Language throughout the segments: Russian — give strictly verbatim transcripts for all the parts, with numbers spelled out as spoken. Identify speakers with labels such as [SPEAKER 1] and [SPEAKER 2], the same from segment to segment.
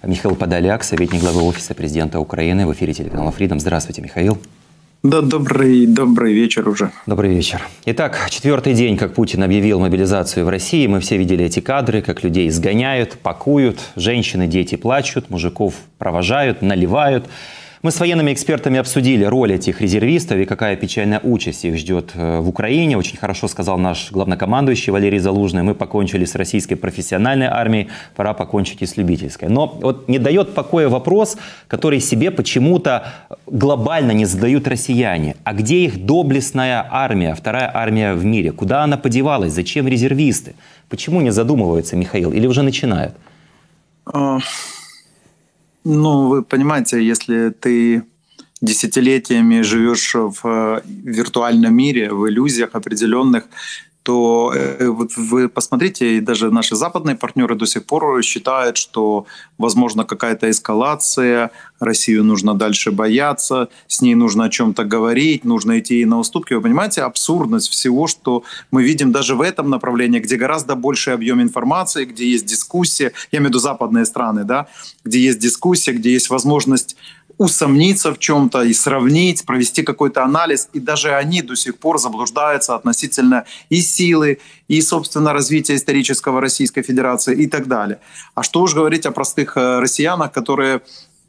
[SPEAKER 1] Михаил Подоляк, советник главы Офиса президента Украины, в эфире телеканала Freedom. Здравствуйте, Михаил.
[SPEAKER 2] Да, добрый, добрый вечер уже.
[SPEAKER 1] Добрый вечер. Итак, четвертый день, как Путин объявил мобилизацию в России. Мы все видели эти кадры, как людей изгоняют, пакуют, женщины, дети плачут, мужиков провожают, наливают. Мы с военными экспертами обсудили роль этих резервистов и какая печальная участь их ждет в Украине. Очень хорошо сказал наш главнокомандующий Валерий Залужный. Мы покончили с российской профессиональной армией, пора покончить и с любительской. Но вот не дает покоя вопрос, который себе почему-то глобально не задают россияне. А где их доблестная армия, вторая армия в мире? Куда она подевалась? Зачем резервисты? Почему не задумываются, Михаил? Или уже начинают?
[SPEAKER 2] Ну, вы понимаете, если ты десятилетиями живешь в виртуальном мире, в иллюзиях определенных, то вот вы посмотрите, и даже наши западные партнеры до сих пор считают, что возможно какая-то эскалация, Россию нужно дальше бояться, с ней нужно о чем-то говорить, нужно идти ей на уступки. Вы понимаете абсурдность всего, что мы видим даже в этом направлении, где гораздо больший объем информации, где есть дискуссия, я имею в виду западные страны, да, где есть дискуссия, где есть возможность усомниться в чем-то и сравнить, провести какой-то анализ. И даже они до сих пор заблуждаются относительно и силы, и, собственно, развития исторического Российской Федерации и так далее. А что уж говорить о простых россиянах, которые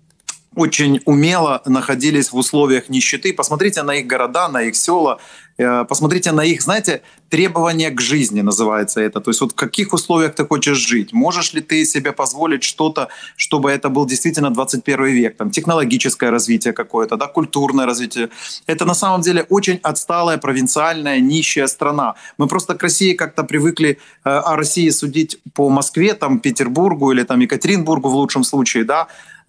[SPEAKER 2] очень умело находились в условиях нищеты. Посмотрите на их города, на их села, посмотрите на их, знаете, требования к жизни называется это. То есть вот в каких условиях ты хочешь жить? Можешь ли ты себе позволить что-то, чтобы это был действительно двадцать первый век? Там, технологическое развитие какое-то, да, культурное развитие. Это на самом деле очень отсталая, провинциальная, нищая страна. Мы просто к России как-то привыкли э, о России судить по Москве, там, Петербургу или там, Екатеринбургу в лучшем случае, да,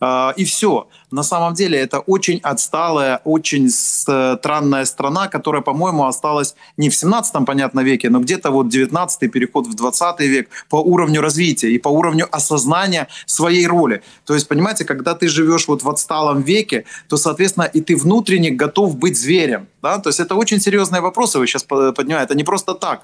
[SPEAKER 2] и все. На самом деле это очень отсталая, очень странная страна, которая, по-моему, осталась не в семнадцатом, понятно, веке, но где-то вот девятнадцатый, переход в двадцатый век по уровню развития и по уровню осознания своей роли. То есть, понимаете, когда ты живешь вот в отсталом веке, то, соответственно, и ты внутренне готов быть зверем. Да? То есть это очень серьезные вопросы вы сейчас поднимаете, это не просто так.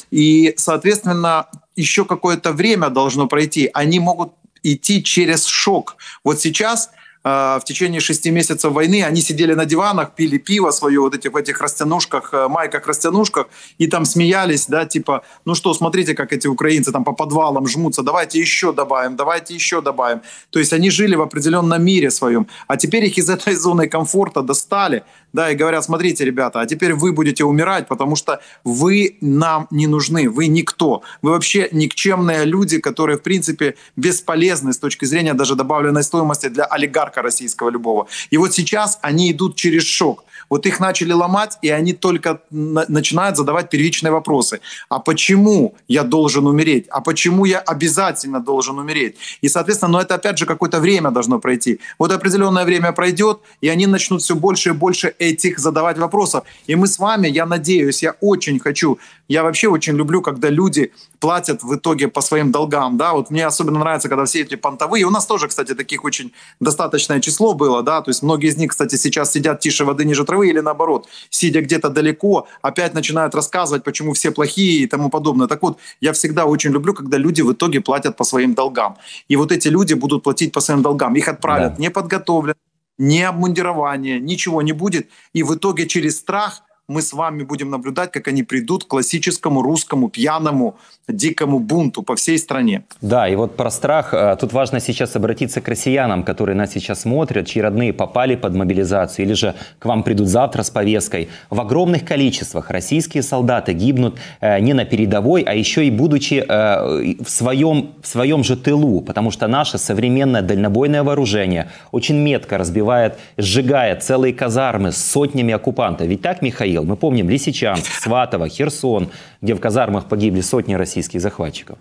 [SPEAKER 2] И, соответственно, еще какое-то время должно пройти. Они могут идти через шок. Вот сейчас, э, в течение шести месяцев войны, они сидели на диванах, пили пиво свое вот этих, в этих растянушках, э, майках-растянушках, и там смеялись, да, типа, ну что, смотрите, как эти украинцы там по подвалам жмутся, давайте еще добавим, давайте еще добавим. То есть они жили в определенном мире своем, а теперь их из этой зоны комфорта достали, да, и говорят, смотрите, ребята, а теперь вы будете умирать, потому что вы нам не нужны, вы никто. Вы вообще никчемные люди, которые, в принципе, бесполезны с точки зрения даже добавленной стоимости для олигарха российского любого. И вот сейчас они идут через шок. Вот их начали ломать, и они только на- начинают задавать первичные вопросы. А почему я должен умереть? А почему я обязательно должен умереть? И, соответственно, ну это опять же какое-то время должно пройти. Вот определенное время пройдет, и они начнут все больше и больше этих задавать вопросов. И мы с вами, я надеюсь, я очень хочу, я вообще очень люблю, когда люди платят в итоге по своим долгам, да, вот мне особенно нравится, когда все эти понтовые, у нас тоже, кстати, таких очень достаточное число было, да, то есть многие из них, кстати, сейчас сидят тише воды, ниже травы, или наоборот, сидя где-то далеко, опять начинают рассказывать, почему все плохие и тому подобное. Так вот, я всегда очень люблю, когда люди в итоге платят по своим долгам. И вот эти люди будут платить по своим долгам. Их отправят да. неподготовленные, ни обмундирования, ничего не будет. И в итоге через страх мы с вами будем наблюдать, как они придут к классическому русскому пьяному дикому бунту по всей стране.
[SPEAKER 1] Да, и вот про страх. Тут важно сейчас обратиться к россиянам, которые нас сейчас смотрят, чьи родные попали под мобилизацию или же к вам придут завтра с повесткой. В огромных количествах российские солдаты гибнут не на передовой, а еще и будучи в своем, в своем же тылу, потому что наше современное дальнобойное вооружение очень метко разбивает, сжигает целые казармы с сотнями оккупантов. Ведь так, Михаил? Мы помним Лисичанск, Сватово, Херсон, где в казармах погибли сотни российских захватчиков.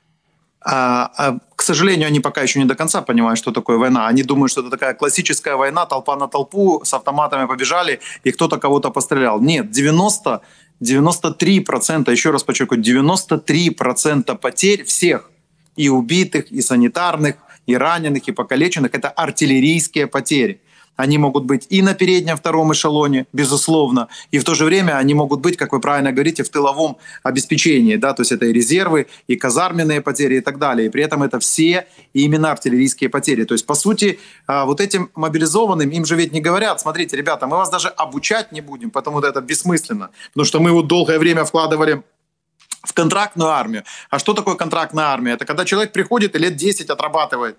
[SPEAKER 2] А, а, к сожалению, они пока еще не до конца понимают, что такое война. Они думают, что это такая классическая война, толпа на толпу, с автоматами побежали, и кто-то кого-то пострелял. Нет, девяносто, девяносто три процента, еще раз подчеркиваю, девяносто три процента потерь всех, и убитых, и санитарных, и раненых, и покалеченных, это артиллерийские потери. они могут быть и на переднем втором эшелоне, безусловно, и в то же время они могут быть, как вы правильно говорите, в тыловом обеспечении, да, то есть это и резервы, и казарменные потери и так далее, и при этом это все именно артиллерийские потери. То есть, по сути, вот этим мобилизованным, им же ведь не говорят: смотрите, ребята, мы вас даже обучать не будем, потому что это бессмысленно, потому что мы вот долгое время вкладывали в контрактную армию. А что такое контрактная армия? Это когда человек приходит и лет десять отрабатывает.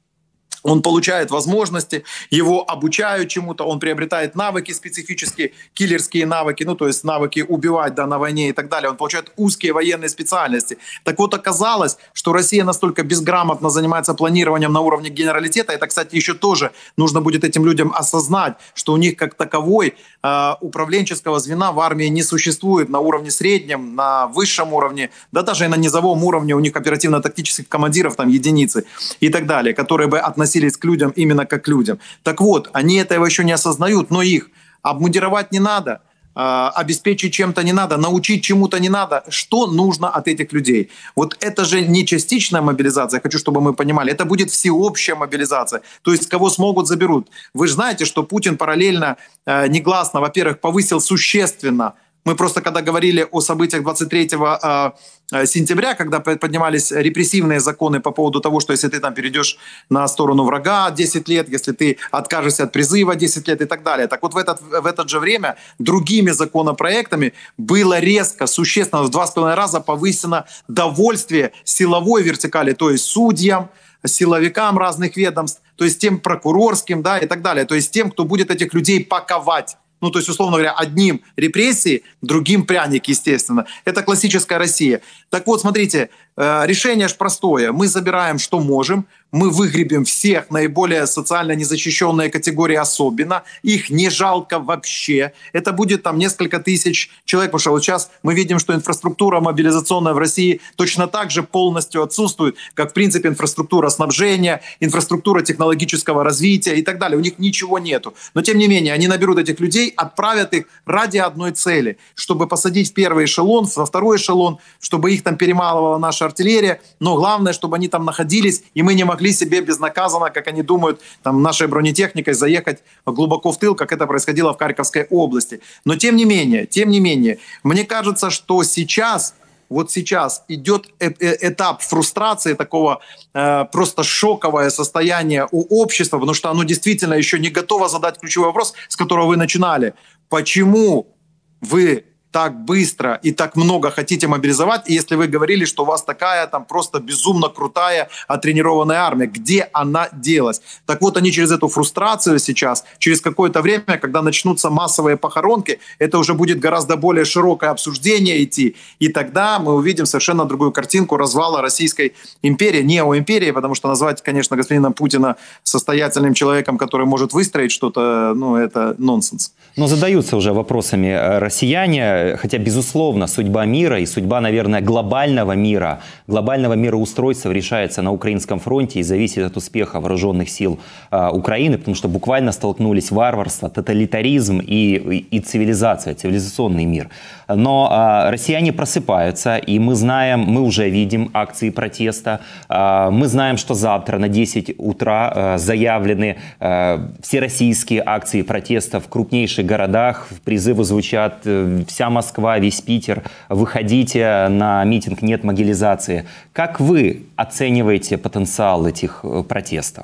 [SPEAKER 2] Он получает возможности, его обучают чему-то, он приобретает навыки специфические, киллерские навыки, ну то есть навыки убивать, да, на войне и так далее. Он получает узкие военные специальности. Так вот, оказалось, что Россия настолько безграмотно занимается планированием на уровне генералитета. Это, кстати, еще тоже нужно будет этим людям осознать, что у них как таковой э, управленческого звена в армии не существует на уровне среднем, на высшем уровне, да даже и на низовом уровне у них оперативно-тактических командиров, там единицы и так далее, которые бы относились к людям именно как к людям. Так вот, они этого еще не осознают, но их обмундировать не надо, э, обеспечить чем-то не надо, научить чему-то не надо. Что нужно от этих людей? Вот это же не частичная мобилизация, я хочу, чтобы мы понимали, это будет всеобщая мобилизация. То есть кого смогут, заберут. Вы же знаете, что Путин параллельно, э, негласно, во-первых, повысил существенно. Мы просто когда говорили о событиях двадцать третьего сентября, когда поднимались репрессивные законы по поводу того, что если ты там перейдешь на сторону врага десять лет, если ты откажешься от призыва десять лет и так далее. Так вот в, этот, в это же время другими законопроектами было резко, существенно, в два с половиной раза повысено довольствие силовой вертикали, то есть судьям, силовикам разных ведомств, то есть тем прокурорским, да, и так далее, то есть тем, кто будет этих людей паковать. Ну, то есть, условно говоря, одним репрессии, другим пряники, естественно. Это классическая Россия. Так вот, смотрите, решение же простое. Мы забираем, что можем. Мы выгребем всех наиболее социально незащищенные категории особенно. Их не жалко вообще. Это будет там несколько тысяч человек. Потому что вот сейчас мы видим, что инфраструктура мобилизационная в России точно так же полностью отсутствует, как, в принципе, инфраструктура снабжения, инфраструктура технологического развития и так далее. У них ничего нету. Но, тем не менее, они наберут этих людей, отправят их ради одной цели, чтобы посадить в первый эшелон, во второй эшелон, чтобы их там перемалывала наша артиллерия. Но главное, чтобы они там находились, и мы не могли себе безнаказанно, как они думают, там, нашей бронетехникой заехать глубоко в тыл, как это происходило в Харьковской области. Но тем не менее, тем не менее, мне кажется, что сейчас, вот сейчас идет этап фрустрации, такого э, просто шоковое состояние у общества, потому что оно действительно еще не готово задать ключевой вопрос, с которого вы начинали. Почему вы так быстро и так много хотите мобилизовать, и если вы говорили, что у вас такая там просто безумно крутая оттренированная армия, где она делась? Так вот, они через эту фрустрацию сейчас, через какое-то время, когда начнутся массовые похоронки, это уже будет гораздо более широкое обсуждение идти, и тогда мы увидим совершенно другую картинку развала Российской империи, неоимперии, потому что назвать, конечно, господина Путина состоятельным человеком, который может выстроить что-то, ну, это нонсенс.
[SPEAKER 1] Но задаются уже вопросами россияне, хотя, безусловно, судьба мира и судьба, наверное, глобального мира, глобального мироустройства решается на украинском фронте и зависит от успеха вооруженных сил э, Украины, потому что буквально столкнулись варварство, тоталитаризм и, и, и цивилизация, цивилизационный мир. Но э, россияне просыпаются, и мы знаем, мы уже видим акции протеста, э, мы знаем, что завтра на десять утра э, заявлены э, всероссийские акции протеста в крупнейших городах, призывы звучат: вся Москва, весь Питер, выходите на митинг «Нет могилизации». Как вы оцениваете потенциал этих протестов?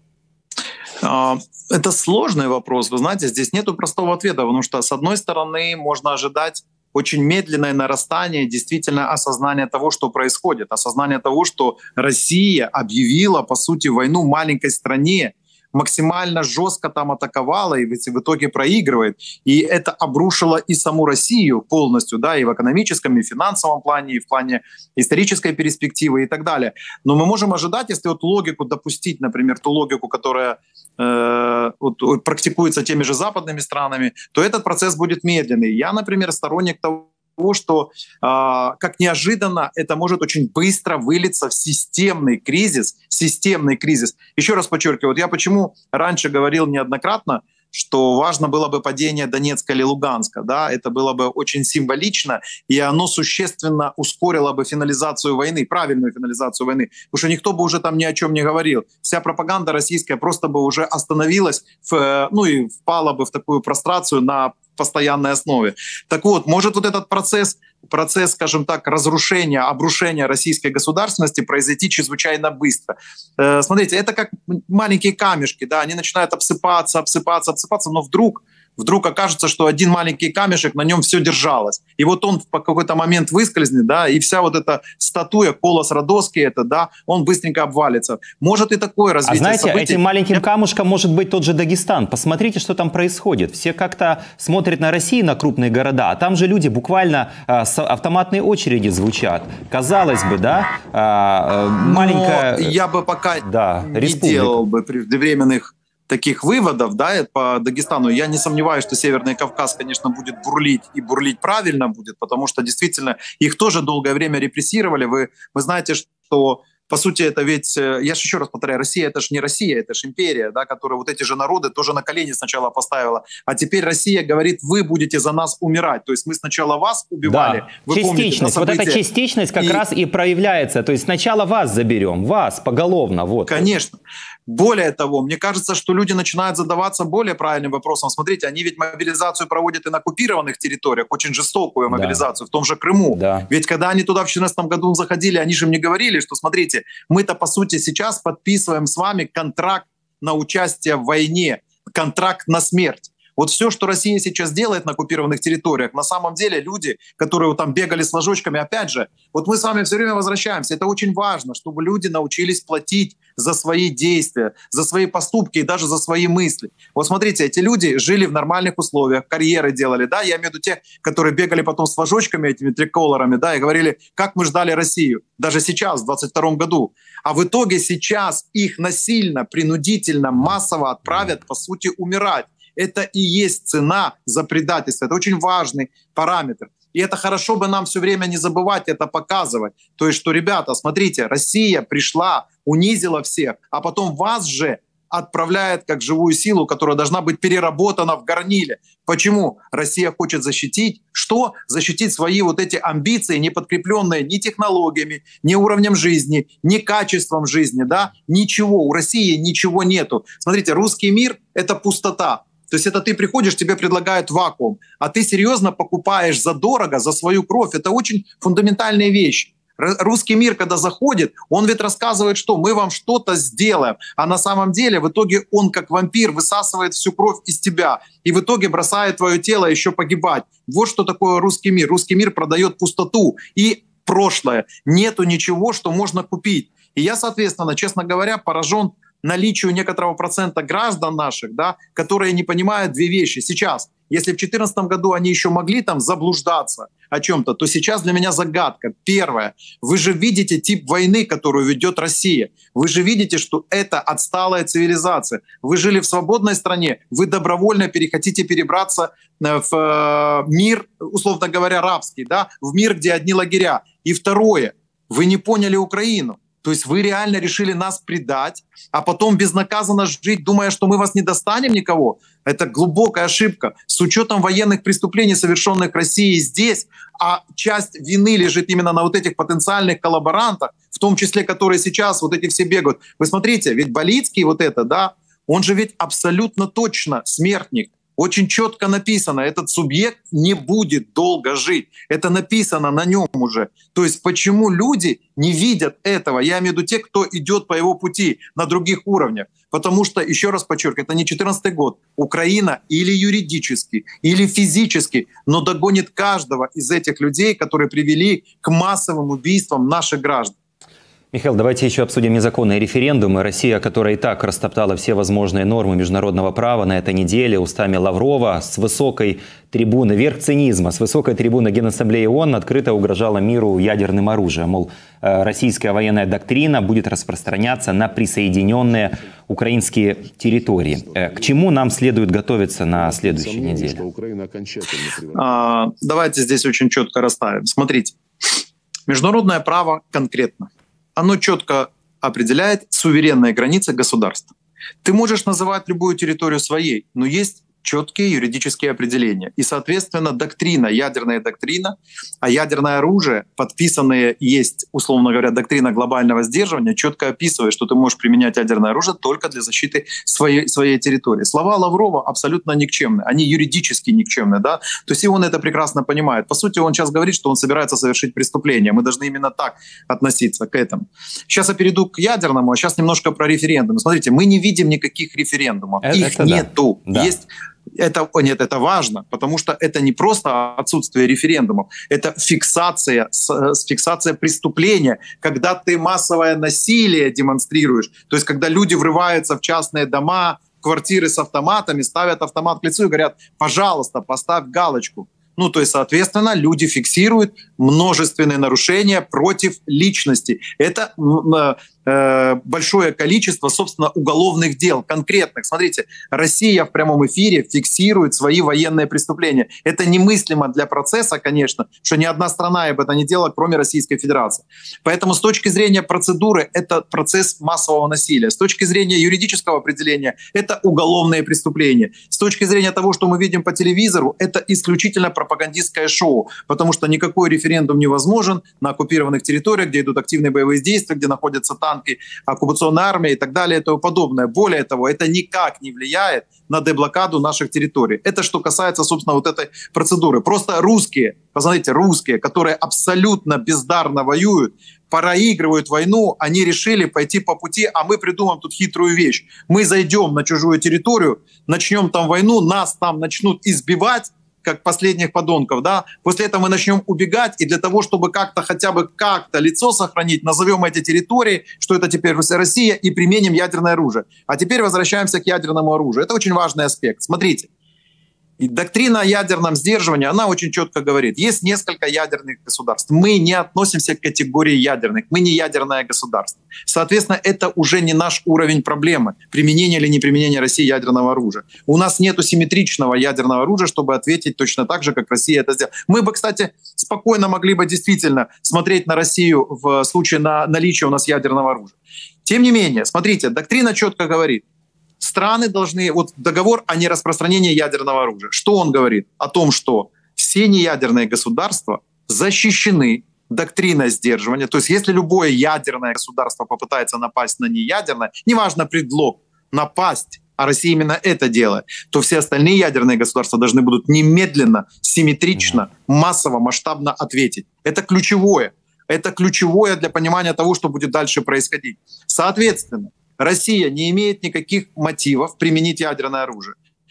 [SPEAKER 2] Это сложный вопрос. Вы знаете, здесь нету простого ответа, потому что, с одной стороны, можно ожидать очень медленное нарастание действительно осознания того, что происходит, осознание того, что Россия объявила, по сути, войну маленькой стране, максимально жестко там атаковала и в итоге проигрывает. И это обрушило и саму Россию полностью, да, и в экономическом, и в финансовом плане, и в плане исторической перспективы и так далее. Но мы можем ожидать, если вот логику допустить, например, ту логику, которая э, вот, практикуется теми же западными странами, то этот процесс будет медленный. Я, например, сторонник того, того, что, э, как неожиданно, это может очень быстро вылиться в системный кризис. Системный кризис. Еще раз подчеркиваю, вот я почему раньше говорил неоднократно, что важно было бы падение Донецка или Луганска. Да? Это было бы очень символично, и оно существенно ускорило бы финализацию войны, правильную финализацию войны, потому что никто бы уже там ни о чем не говорил. Вся пропаганда российская просто бы уже остановилась, в, ну и впала бы в такую прострацию на постоянной основе. Так вот, может вот этот процесс, процесс, скажем так, разрушения, обрушения российской государственности произойти чрезвычайно быстро. Э, смотрите, это как маленькие камешки, да, они начинают обсыпаться, обсыпаться, обсыпаться, но вдруг вдруг окажется, что один маленький камешек, на нем все держалось. И вот он в какой-то момент выскользнет, да, и вся вот эта статуя, колос Родоский, это, да, он быстренько обвалится. Может и такое развитие
[SPEAKER 1] А знаете,
[SPEAKER 2] событий.
[SPEAKER 1] этим маленьким камушком может быть тот же Дагестан. Посмотрите, что там происходит. Все как-то смотрят на Россию, на крупные города, а там же люди буквально а, с автоматной очереди звучат. Казалось бы, да, а, маленькая...
[SPEAKER 2] Но я бы пока
[SPEAKER 1] да,
[SPEAKER 2] не
[SPEAKER 1] республика.
[SPEAKER 2] делал бы преждевременных таких выводов, да, по Дагестану. Я не сомневаюсь, что Северный Кавказ, конечно, будет бурлить, и бурлить правильно будет, потому что действительно их тоже долгое время репрессировали. Вы, вы знаете, что по сути это ведь, я же еще раз повторяю, Россия — это же не Россия, это же империя, да, которая вот эти же народы тоже на колени сначала поставила. А теперь Россия говорит, вы будете за нас умирать. То есть мы сначала вас убивали.
[SPEAKER 1] Да.
[SPEAKER 2] Вы
[SPEAKER 1] частичность.
[SPEAKER 2] Помните,
[SPEAKER 1] вот эта частичность как и... раз и проявляется. То есть сначала вас заберем, вас поголовно. Вот.
[SPEAKER 2] Конечно. Более того, мне кажется, что люди начинают задаваться более правильным вопросом. Смотрите, они ведь мобилизацию проводят и на оккупированных территориях, очень жестокую мобилизацию, да. в том же Крыму. Да. Ведь когда они туда в две тысячи четырнадцатом году заходили, они же мне говорили, что, смотрите, мы-то, по сути, сейчас подписываем с вами контракт на участие в войне, контракт на смерть. Вот все, что Россия сейчас делает на оккупированных территориях, на самом деле люди, которые вот там бегали с флажочками, опять же, вот мы с вами все время возвращаемся. Это очень важно, чтобы люди научились платить за свои действия, за свои поступки и даже за свои мысли. Вот смотрите, эти люди жили в нормальных условиях, карьеры делали, да, я имею в виду тех, которые бегали потом с флажочками, этими триколорами, да, и говорили, как мы ждали Россию, даже сейчас, в двадцать втором году. А в итоге сейчас их насильно, принудительно, массово отправят, по сути, умирать. Это и есть цена за предательство. Это очень важный параметр. И это хорошо бы нам все время не забывать это показывать. То есть, что, ребята, смотрите, Россия пришла, унизила всех, а потом вас же отправляет как живую силу, которая должна быть переработана в горниле. Почему? Россия хочет защитить. Что? Защитить свои вот эти амбиции, не подкрепленные ни технологиями, ни уровнем жизни, ни качеством жизни. Да? Ничего. У России ничего нету. Смотрите, русский мир — это пустота. То есть это ты приходишь, тебе предлагают вакуум, а ты серьезно покупаешь задорого за свою кровь. Это очень фундаментальные вещи. Русский мир, когда заходит, он ведь рассказывает, что мы вам что-то сделаем. А на самом деле в итоге он, как вампир, высасывает всю кровь из тебя. И в итоге бросает твое тело еще погибать. Вот что такое русский мир. Русский мир продает пустоту и прошлое. Нету ничего, что можно купить. И я, соответственно, честно говоря, поражен наличию некоторого процента граждан наших, да, которые не понимают две вещи. Сейчас, если в две тысячи четырнадцатом году они еще могли там заблуждаться о чем-то, то сейчас для меня загадка. Первое. Вы же видите тип войны, которую ведет Россия. Вы же видите, что это отсталая цивилизация. Вы жили в свободной стране, вы добровольно перехотите перебраться в мир, условно говоря, рабский, да, в мир, где одни лагеря. И второе. Вы не поняли Украину. То есть вы реально решили нас предать, а потом безнаказанно жить, думая, что мы вас не достанем никого. Это глубокая ошибка. С учетом военных преступлений, совершенных Россией здесь, а часть вины лежит именно на вот этих потенциальных коллаборантах, в том числе, которые сейчас вот эти все бегают. Вы смотрите, ведь Болицкий вот это, да, он же ведь абсолютно точно смертник. Очень четко написано, этот субъект не будет долго жить. Это написано на нем уже. То есть почему люди не видят этого? Я имею в виду те, кто идет по его пути на других уровнях. Потому что, еще раз подчеркиваю, это не четырнадцатый год. Украина или юридически, или физически, но догонит каждого из этих людей, которые привели к массовым убийствам наших граждан.
[SPEAKER 1] Михаил, давайте еще обсудим незаконные референдумы. Россия, которая и так растоптала все возможные нормы международного права на этой неделе устами Лаврова с высокой трибуны, верх цинизма, с высокой трибуны Генассамблеи ООН открыто угрожала миру ядерным оружием. Мол, российская военная доктрина будет распространяться на присоединенные украинские территории. К чему нам следует готовиться на следующей неделе?
[SPEAKER 2] А, давайте здесь очень четко расставим. Смотрите, международное право конкретно. Оно четко определяет суверенные границы государства. Ты можешь называть любую территорию своей, но есть четкие юридические определения. И, соответственно, доктрина, ядерная доктрина, а ядерное оружие, подписанные есть, условно говоря, доктрина глобального сдерживания, четко описывает, что ты можешь применять ядерное оружие только для защиты своей, своей территории. Слова Лаврова абсолютно никчемны, они юридически никчемны, да? То есть и он это прекрасно понимает. По сути, он сейчас говорит, что он собирается совершить преступление. Мы должны именно так относиться к этому. Сейчас я перейду к ядерному, а сейчас немножко про референдум. Смотрите, мы не видим никаких референдумов, это, их это нету. Да. Есть Это, нет, это важно, потому что это не просто отсутствие референдумов, это фиксация, фиксация преступления, когда ты массовое насилие демонстрируешь, то есть когда люди врываются в частные дома, квартиры с автоматами, ставят автомат к лицу и говорят: пожалуйста, поставь галочку. Ну, то есть, соответственно, люди фиксируют множественные нарушения против личности. Это э, большое количество, собственно, уголовных дел, конкретных. Смотрите, Россия в прямом эфире фиксирует свои военные преступления. Это немыслимо для процесса, конечно, что ни одна страна об этом не делала, кроме Российской Федерации. Поэтому с точки зрения процедуры это процесс массового насилия. С точки зрения юридического определения это уголовные преступления. С точки зрения того, что мы видим по телевизору, это исключительно пропагандистское шоу, потому что никакой референдум невозможен на оккупированных территориях, где идут активные боевые действия, где находятся танки, оккупационная армия и так далее и тому подобное. Более того, это никак не влияет на деблокаду наших территорий. Это что касается, собственно, вот этой процедуры. Просто русские, посмотрите, русские, которые абсолютно бездарно воюют, проигрывают войну, они решили пойти по пути, а мы придумаем тут хитрую вещь. Мы зайдем на чужую территорию, начнем там войну, нас там начнут избивать, как последних подонков, да, после этого мы начнем убегать, и для того, чтобы как-то хотя бы как-то лицо сохранить, назовем эти территории, что это теперь Россия, и применим ядерное оружие. А теперь возвращаемся к ядерному оружию. Это очень важный аспект. Смотрите, и доктрина о ядерном сдерживании, она очень четко говорит, есть несколько ядерных государств. Мы не относимся к категории ядерных, мы не ядерное государство. Соответственно, это уже не наш уровень проблемы, применение или не применение России ядерного оружия. У нас нет симметричного ядерного оружия, чтобы ответить точно так же, как Россия это сделала. Мы бы, кстати, спокойно могли бы действительно смотреть на Россию в случае на наличия у нас ядерного оружия. Тем не менее, смотрите, доктрина четко говорит, страны должны... Вот договор о нераспространении ядерного оружия. Что он говорит? О том, что все неядерные государства защищены доктриной сдерживания. То есть если любое ядерное государство попытается напасть на неядерное, неважно предлог, напасть, а Россия именно это делает, то все остальные ядерные государства должны будут немедленно, симметрично, массово, масштабно ответить. Это ключевое. Это ключевое для понимания того, что будет дальше происходить. Соответственно, Россия не имеет никаких мотивов применить ядерное оружие.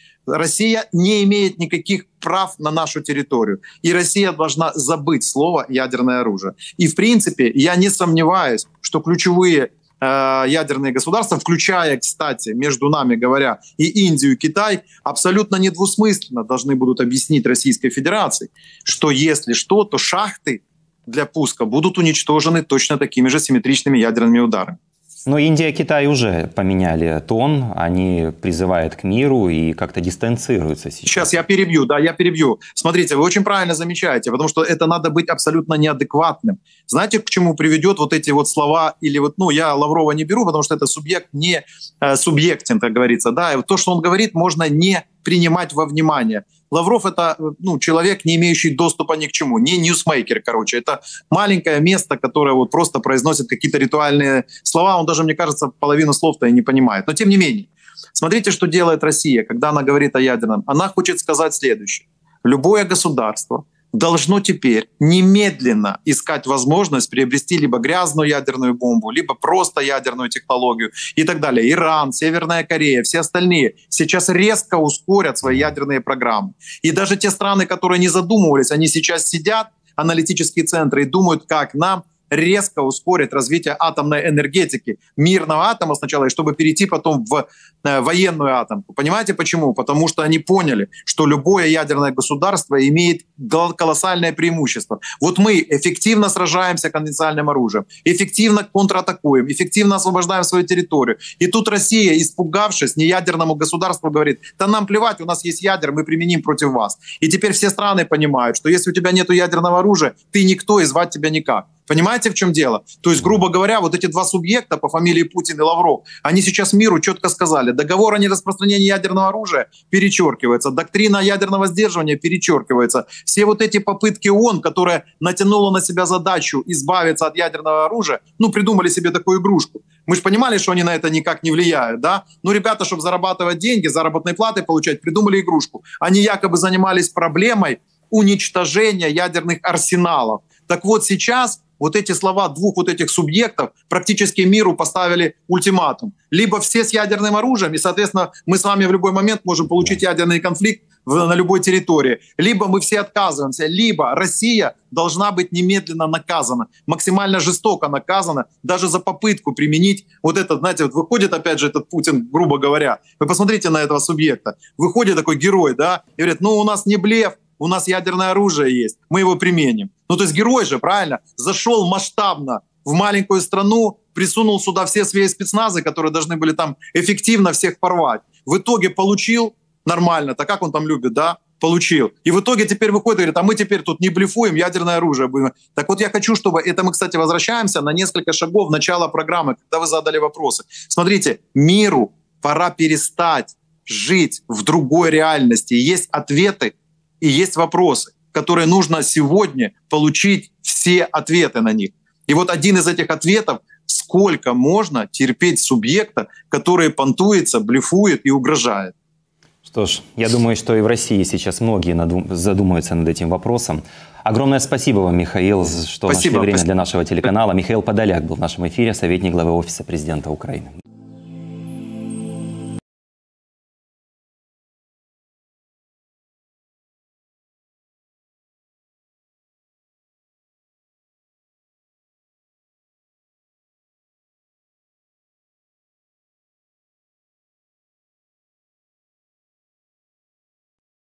[SPEAKER 2] Россия не имеет никаких прав на нашу территорию. И Россия должна забыть слово «ядерное оружие». И, в принципе, я не сомневаюсь, что ключевые э, ядерные государства, включая, кстати, между нами говоря, и Индию, и Китай, абсолютно недвусмысленно должны будут объяснить Российской Федерации, что если что, то шахты для пуска будут уничтожены точно такими же симметричными ядерными ударами.
[SPEAKER 1] Но Индия и Китай уже поменяли тон, они призывают к миру и как-то дистанцируются сейчас.
[SPEAKER 2] Сейчас я перебью, да, я перебью. Смотрите, вы очень правильно замечаете, потому что это надо быть абсолютно неадекватным. Знаете, к чему приведет вот эти вот слова, или вот, ну, я Лаврова не беру, потому что это субъект не э, субъектен, как говорится, да, и вот то, что он говорит, можно не принимать во внимание. Лавров — это, ну, человек, не имеющий доступа ни к чему, не ньюсмейкер, короче. Это маленькое место, которое вот просто произносит какие-то ритуальные слова. Он даже, мне кажется, половину слов-то и не понимает. Но тем не менее, смотрите, что делает Россия, когда она говорит о ядерном. Она хочет сказать следующее. Любое государство должно теперь немедленно искать возможность приобрести либо грязную ядерную бомбу, либо просто ядерную технологию и так далее. Иран, Северная Корея, все остальные сейчас резко ускорят свои ядерные программы. И даже те страны, которые не задумывались, они сейчас сидят, аналитические центры, и думают, как нам резко ускорить развитие атомной энергетики, мирного атома сначала, и чтобы перейти потом в э, военную атомку. Понимаете почему? Потому что они поняли, что любое ядерное государство имеет колоссальное преимущество. Вот мы эффективно сражаемся конвенциональным оружием, эффективно контратакуем, эффективно освобождаем свою территорию. И тут Россия, испугавшись неядерному государству, говорит, да нам плевать, у нас есть ядер, мы применим против вас. И теперь все страны понимают, что если у тебя нет ядерного оружия, ты никто и звать тебя никак. Понимаете, в чем дело? То есть, грубо говоря, вот эти два субъекта по фамилии Путин и Лавров, они сейчас миру четко сказали, договор о нераспространении ядерного оружия перечеркивается, доктрина ядерного сдерживания перечеркивается. Все вот эти попытки ООН, которая натянула на себя задачу избавиться от ядерного оружия, ну, придумали себе такую игрушку. Мы же понимали, что они на это никак не влияют, да? Ну, ребята, чтобы зарабатывать деньги, заработной платы получать, придумали игрушку. Они якобы занимались проблемой уничтожения ядерных арсеналов. Так вот сейчас вот эти слова двух вот этих субъектов практически миру поставили ультиматум. Либо все с ядерным оружием, и, соответственно, мы с вами в любой момент можем получить ядерный конфликт в, на любой территории. Либо мы все отказываемся, либо Россия должна быть немедленно наказана, максимально жестоко наказана, даже за попытку применить вот этот, знаете, вот выходит опять же этот Путин, грубо говоря, вы посмотрите на этого субъекта, выходит такой герой, да, и говорит, ну у нас не блеф, у нас ядерное оружие есть, мы его применим. Ну то есть герой же, правильно, зашел масштабно в маленькую страну, присунул сюда все свои спецназы, которые должны были там эффективно всех порвать. В итоге получил нормально, так как он там любит, да, получил. И в итоге теперь выходит и говорит, а мы теперь тут не блефуем, ядерное оружие будем. Так вот я хочу, чтобы, это мы, кстати, возвращаемся на несколько шагов в начало программы, когда вы задали вопросы. Смотрите, миру пора перестать жить в другой реальности. Есть ответы и есть вопросы, которые нужно сегодня получить все ответы на них. И вот один из этих ответов, сколько можно терпеть субъекта, который понтуется, блефует и угрожает.
[SPEAKER 1] Что ж, я думаю, что и в России сейчас многие задумаются над этим вопросом. Огромное спасибо вам, Михаил, что спасибо, нашли время спасибо. для нашего телеканала. Михаил Подоляк был в нашем эфире, советник главы Офиса президента Украины.